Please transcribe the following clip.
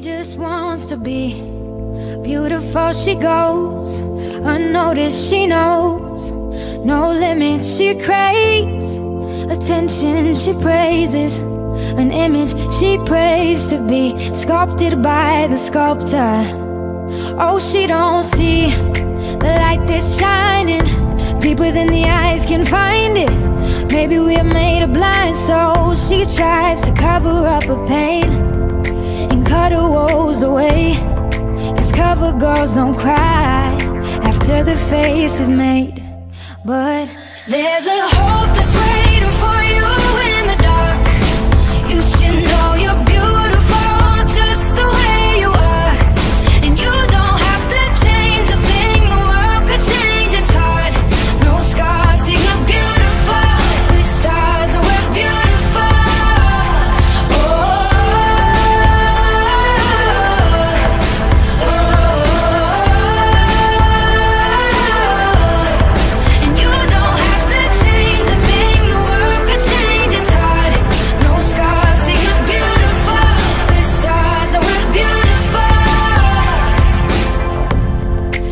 just wants to be beautiful. She goes unnoticed, she knows no limits. She craves attention, she praises an image she prays to be sculpted by the sculptor. Oh, she don't see the light that's shining deeper than the eyes can find it. Maybe we're made of blind, so she tries to cover up her pain and cut her woes away. 'Cause cover girls don't cry after the face is made. But there's a hope that's waiting for you.